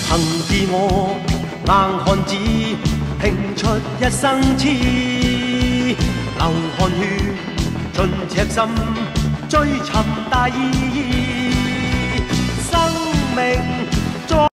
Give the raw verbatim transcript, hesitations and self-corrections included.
憑自我硬漢子，拼出一生痴，流汗血盡赤心，追尋大義。生命